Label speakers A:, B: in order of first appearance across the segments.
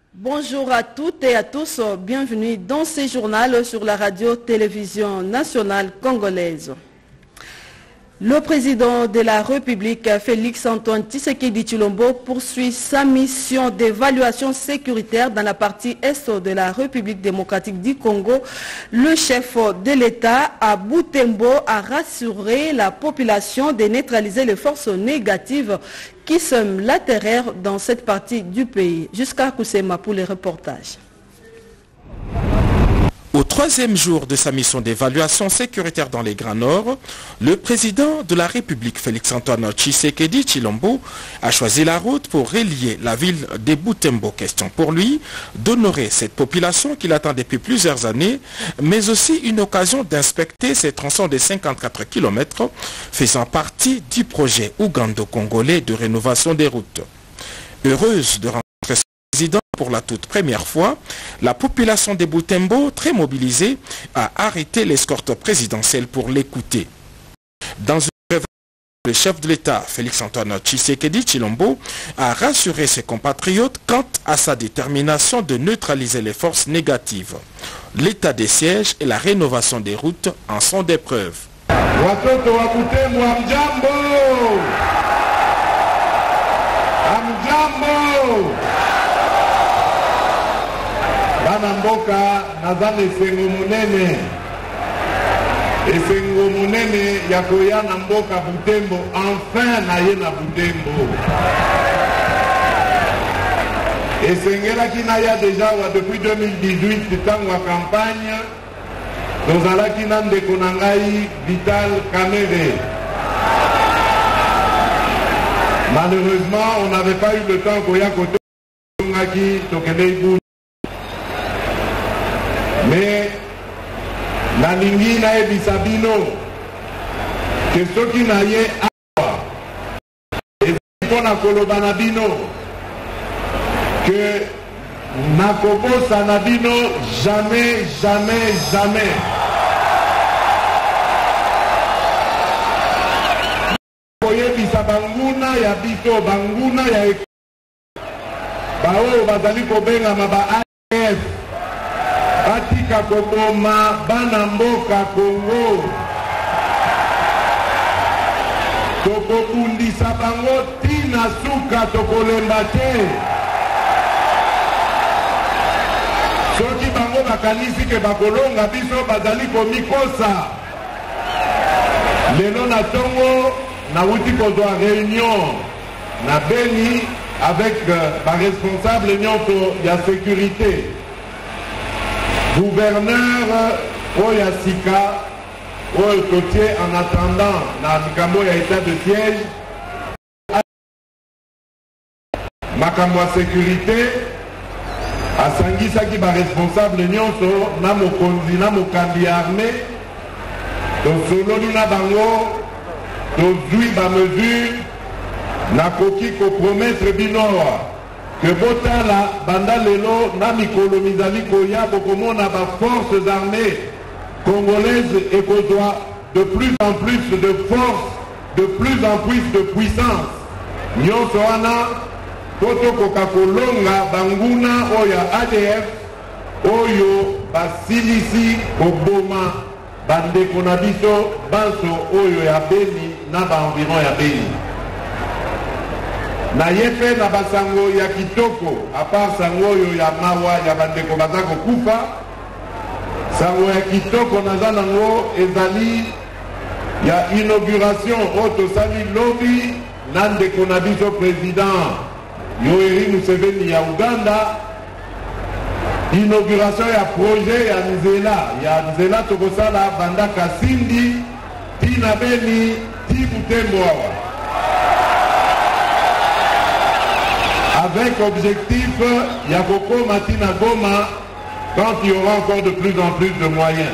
A: Bonjour à toutes et à tous, bienvenue dans ce journal sur la radio-télévision nationale congolaise. Le président de la République, Félix-Antoine Tshisekedi Tshilombo, poursuit sa mission d'évaluation sécuritaire dans la partie est de la République démocratique du Congo. Le chef de l'État à Butembo a rassuré la population de neutraliser les forces négatives qui sèment la terreur dans cette partie du pays. Jusqu'à Kousema pour les reportages.
B: Au troisième jour de sa mission d'évaluation sécuritaire dans les Grands Nord, le président de la République, Félix-Antoine Tshisekedi Tshilombo, a choisi la route pour relier la ville de Butembo. Question pour lui d'honorer cette population qu'il attend depuis plusieurs années, mais aussi une occasion d'inspecter ces tronçons de 54 km faisant partie du projet ougando-congolais de rénovation des routes. Heureuse de rencontrer ce président pour la toute première fois, la population de Butembo, très mobilisée, a arrêté l'escorte présidentielle pour l'écouter. Dans une réunion, le chef de l'État, Félix-Antoine Tshisekedi Tshilombo, a rassuré ses compatriotes quant à sa détermination de neutraliser les forces négatives. L'état des sièges et la rénovation des routes en sont des preuves.
C: Watoto wa Butembo, amjambo! Amjambo! Bana mboka nazana esengo munene ya koya na mboka Butembo, enfin na ye na Butembo. Esengelaki na ya déjà depuis 2018 tango wa campagne tozalaki na ndeko na ngai Vital Kamerhe. Malheureusement, on n'avait pas eu le temps koya koto ngaki tokende ibu. Mais nalingi na ebisa bino ke soki na ye awa mpona koloba na bino ke nakobosa na bino jamais, jamais, jamais. Koyebisa banguna ya biso, banguna ya baoyo bazali kobengama ba AF batika koboma bana mboka Kongo, tokobundisa bango tina suka tokolemba te. Soki bango bakanisi ke bakolonga biso bazali komikosa. Lelo na tongo nauti kozwa réunion na Beni avec ba responsable nyonso ya sécurité. Gouverneur Oya Sika, Oya Kotier en attendant na Mikambo ya état de siège, Makambo ya sécurité, asangisaki ba responsable nyonso na mokonzi na mokambi ya armée, tosololi na bango, tozwi ba mesure, nakoki kopromettre binoa. Que botala banda lelo na mikolo mizali koya bokomona ba forces armées congolaises et kozoa de plus en plus de force, de plus en plus de puissance. Nyonso wana toto kokakolonga banguna oya ADF oyo basilisi koboma bandeko na biso banso oyo ya Beni na ba environ ya Beni. Na yepe na basango ya kitoko, à part sango yo ya mawa ya bandeko bazako kufa, sango ya kitoko naza nango ezali ya inauguration auto sali lobby nandeko na biso président Yoweri Museveni ya Uganda, inauguration ya projet ya Nzela tokosala banda Kasindi tina Beni ti Butembo awa. Avec objectif, Yakoko Matina Goma, quand il y aura encore de plus en plus de moyens.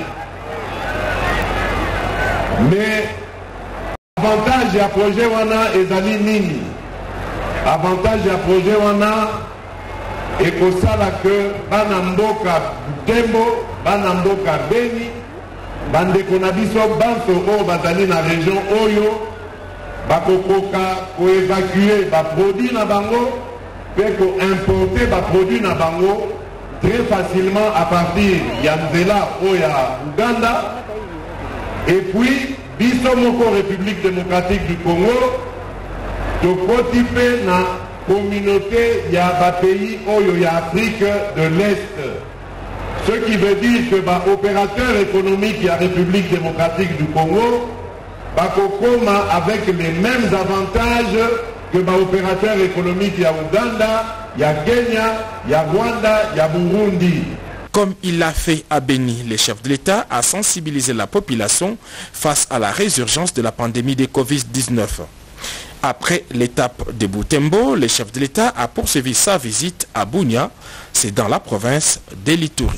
C: Mais avantage à projet wana ezali nini? Avantage à projet wana ekosala que bana mboka Butembo, bana mboka Beni, bandeko na biso banso oyo bazali na région oyo bakokoka koévacuer baproduit na bango peut importer des produits na bango très facilement à partir d'Yanzela ou Uganda. Et puis, biso moko République démocratique du Congo, de côté na communauté ya pays oyo ya Afrique de l'Est. Ce qui veut dire que l'opérateur économique de la République démocratique du Congo va avec les mêmes avantages que l'opérateur économique de Ouganda, il y a Kenya, il y a Rwanda, il y a Burundi.
B: Comme il l'a fait à Béni, le chef de l'État a sensibilisé la population face à la résurgence de la pandémie de Covid-19. Après l'étape de Butembo, le chef de l'État a poursuivi sa visite à Bunia, c'est dans la province d'Elituri.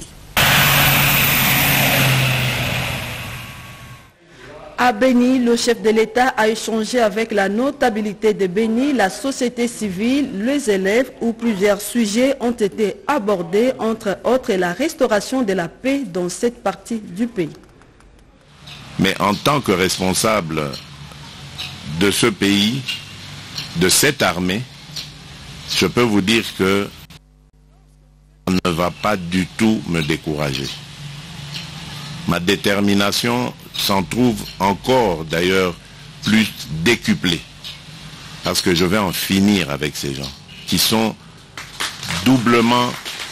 A: À Béni, le chef de l'État a échangé avec la notabilité de Béni, la société civile, les élèves, où plusieurs sujets ont été abordés, entre autres la restauration de la paix dans cette partie du pays.
D: Mais en tant que responsable de ce pays, de cette armée, je peux vous dire que ça ne va pas du tout me décourager. Ma détermination s'en trouve encore d'ailleurs plus décuplée, parce que je vais en finir avec ces gens qui sont doublement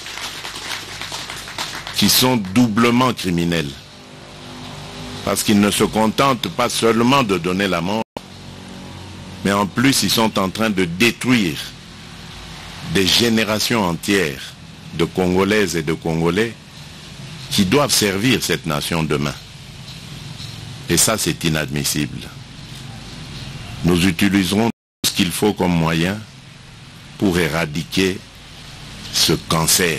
D: criminels, parce qu'ils ne se contentent pas seulement de donner la mort, mais en plus ils sont en train de détruire des générations entières de Congolaises et de Congolais qui doivent servir cette nation demain. Et ça, c'est inadmissible. Nous utiliserons tout ce qu'il faut comme moyen pour éradiquer ce cancer.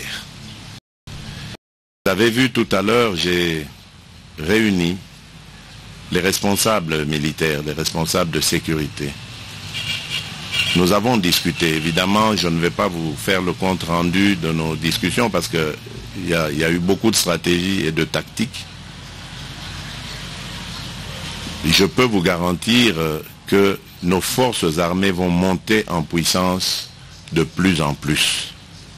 D: Vous avez vu tout à l'heure, j'ai réuni les responsables militaires, les responsables de sécurité. Nous avons discuté. Évidemment, je ne vais pas vous faire le compte rendu de nos discussions parce qu'il y a eu beaucoup de stratégies et de tactiques. Je peux vous garantir que nos forces armées vont monter en puissance de plus en plus.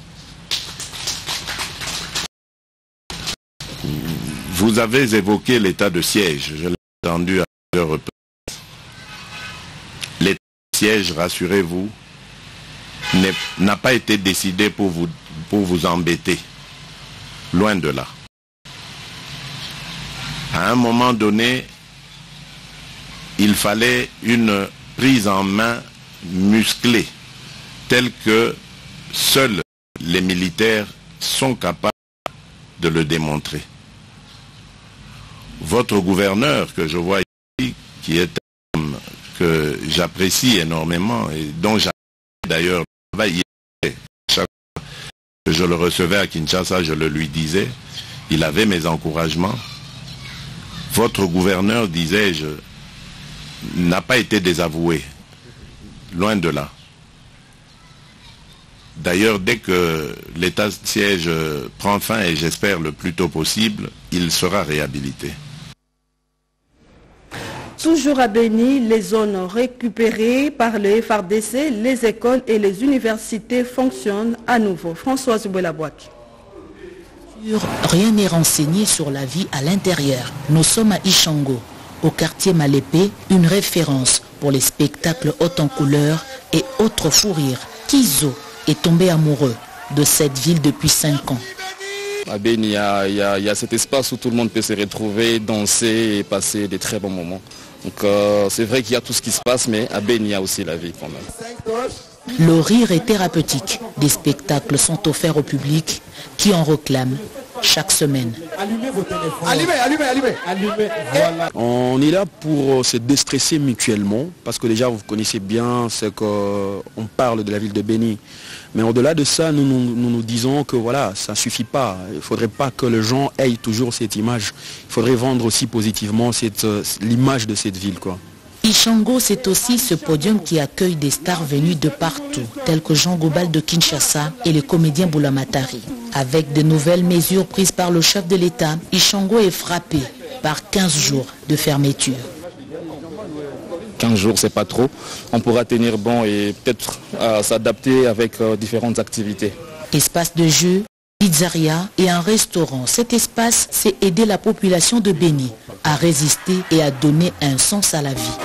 D: Vous avez évoqué l'état de siège, je l'ai entendu à plusieurs reprises. L'état de siège, rassurez-vous, n'a pas été décidé pour vous embêter. Loin de là. À un moment donné, il fallait une prise en main musclée, telle que seuls les militaires sont capables de le démontrer. Votre gouverneur, que je vois ici, qui est un homme que j'apprécie énormément, et dont j'apprécie d'ailleurs le travail, chaque fois que je le recevais à Kinshasa, je le lui disais, il avait mes encouragements. Votre gouverneur, disais-je, n'a pas été désavoué, loin de là. D'ailleurs, dès que l'état de siège prend fin, et j'espère le plus tôt possible, il sera réhabilité.
A: Toujours à Béni, les zones récupérées par le FARDC, les écoles et les universités fonctionnent à nouveau. Françoise Boulabouak.
E: Rien n'est renseigné sur la vie à l'intérieur. Nous sommes à Ishango, au quartier Malépé, une référence pour les spectacles haute en couleurs et autres fous rires. Kizo est tombé amoureux de cette ville depuis 5 ans.
F: À Béni, il y a cet espace où tout le monde peut se retrouver, danser et passer des très bons moments. Donc c'est vrai qu'il y a tout ce qui se passe, mais à Béni, il y a aussi la vie quand même.
E: Le rire est thérapeutique. Des spectacles sont offerts au public qui en réclament chaque semaine.
G: Allumez vos téléphones. Allumez. Voilà.
H: On est là pour se déstresser mutuellement, parce que déjà vous connaissez bien ce qu'on parle de la ville de Béni. Mais au-delà de ça, nous disons que voilà, ça ne suffit pas. Il ne faudrait pas que les gens aient toujours cette image. Il faudrait vendre aussi positivement l'image de cette ville, quoi.
E: Ishango, c'est aussi ce podium qui accueille des stars venus de partout, tels que Jean Gobal de Kinshasa et le comédien Boulamatari. Avec de nouvelles mesures prises par le chef de l'État, Ishango est frappé par 15 jours de fermeture.
F: 15 jours, c'est pas trop. On pourra tenir bon et peut-être s'adapter avec différentes activités.
E: Espace de jeu, pizzeria et un restaurant. Cet espace, c'est aider la population de Béni à résister et à donner un sens à la vie.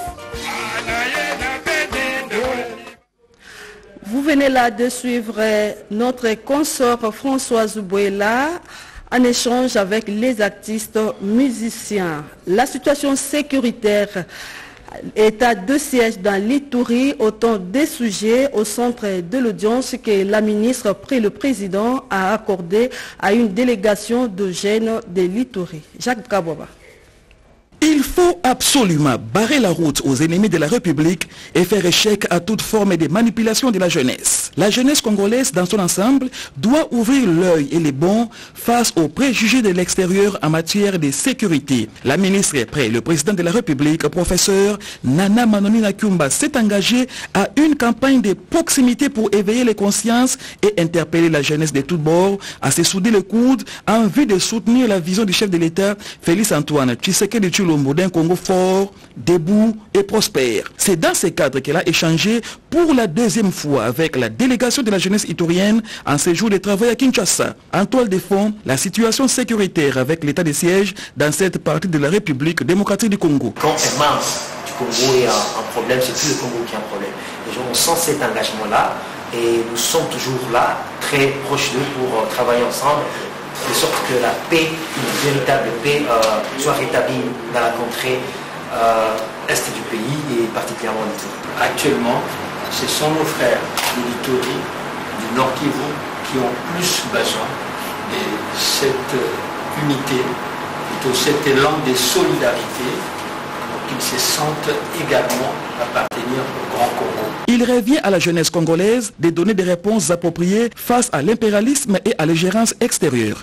A: Vous venez là de suivre notre consort Françoise Bouela en échange avec les artistes musiciens. La situation sécuritaire est à 2 sièges dans l'Ituri, autant des sujets au centre de l'audience que la ministre près le président a accordé à une délégation de jeunes de l'Ituri. Jacques Kaboba.
I: Il faut absolument barrer la route aux ennemis de la République et faire échec à toute forme de manipulation de la jeunesse. La jeunesse congolaise dans son ensemble doit ouvrir l'œil et les bons face aux préjugés de l'extérieur en matière de sécurité. La ministre est près, le président de la République, professeur Nana Manoni Nakumba, s'est engagé à une campagne de proximité pour éveiller les consciences et interpeller la jeunesse de tous bords à se souder le coude en vue de soutenir la vision du chef de l'État, Félix Antoine Tshisekedi Tshilombo, d'un Congo fort, debout et prospère. C'est dans ce cadre qu'elle a échangé pour la 2e fois avec la délégation de la jeunesse itorienne en séjour de travail à Kinshasa. En toile de fond, la situation sécuritaire avec l'état de siège dans cette partie de la République démocratique du Congo.
J: Quand un membre du Congo est un problème, c'est plus le Congo qui a un problème. Les gens, on sent cet engagement-là et nous sommes toujours là, très proches d'eux pour travailler ensemble, de sorte que la paix, une véritable paix, soit rétablie dans la contrée est du pays et particulièrement en Ituri.
K: Actuellement, ce sont nos frères de l'Ituri, du Nord Kivu, qui ont plus besoin de cette unité, plutôt cet élan de solidarité, pour qu'ils se sentent également appartenir au Grand Congo.
I: Il revient à la jeunesse congolaise de donner des réponses appropriées face à l'impérialisme et à l'ingérence extérieure.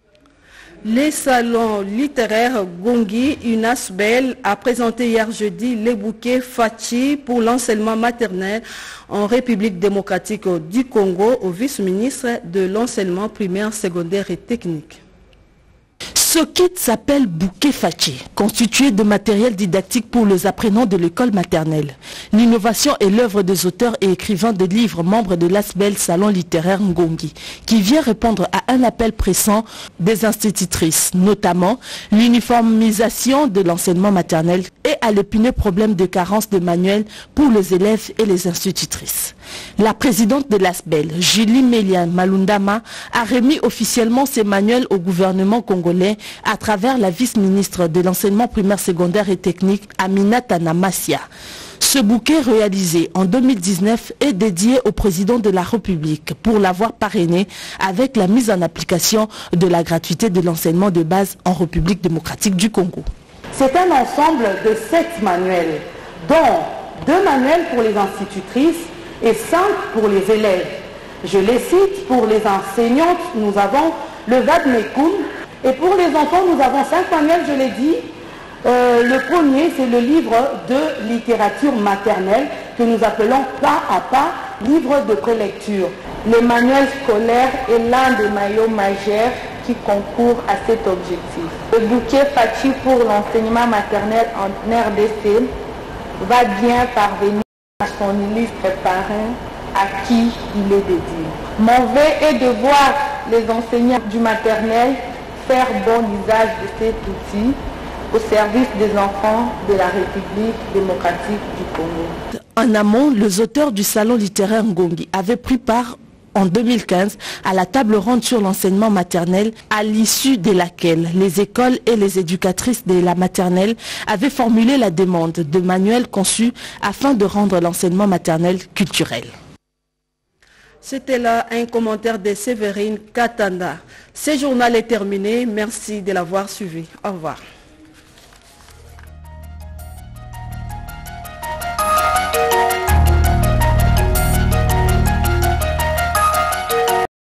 A: Les salons littéraires Gongi UNASBEL a présenté hier jeudi les bouquets Fachi pour l'enseignement maternel en République démocratique du Congo au vice-ministre de l'enseignement primaire, secondaire et technique.
L: Ce kit s'appelle Bouquet Fachi, constitué de matériel didactique pour les apprenants de l'école maternelle. L'innovation est l'œuvre des auteurs et écrivains de livres membres de l'ASBEL Salon littéraire Ngongi, qui vient répondre à un appel pressant des institutrices, notamment l'uniformisation de l'enseignement maternel et à l'épineux problème de carence de manuels pour les élèves et les institutrices. La présidente de l'ASBEL, Julie Mélian Malundama, a remis officiellement ces manuels au gouvernement congolais à travers la vice-ministre de l'enseignement primaire, secondaire et technique, Aminata Namasia. Ce bouquet réalisé en 2019 est dédié au président de la République pour l'avoir parrainé avec la mise en application de la gratuité de l'enseignement de base en République démocratique du Congo.
A: C'est un ensemble de 7 manuels, dont 2 manuels pour les institutrices et 5 pour les élèves. Je les cite, pour les enseignantes, nous avons le Vadmekoum, et pour les enfants, nous avons 5 manuels, je l'ai dit. Le premier, c'est le livre de littérature maternelle que nous appelons pas à pas livre de prélecture. Le manuel scolaire est l'un des maillots majeurs qui concourent à cet objectif. Le bouquet Fachi pour l'enseignement maternel en RDC va bien parvenir à son illustre parrain à qui il est dédié. Mon vœu est de voir les enseignants du maternel faire bon usage de cet outil au service des enfants de la République démocratique du Congo.
L: En amont, les auteurs du salon littéraire Ngongi avaient pris part en 2015 à la table ronde sur l'enseignement maternel, à l'issue de laquelle les écoles et les éducatrices de la maternelle avaient formulé la demande de manuels conçus afin de rendre l'enseignement maternel culturel.
A: C'était là un commentaire de Séverine Katanda. Ce journal est terminé. Merci de l'avoir suivi. Au revoir.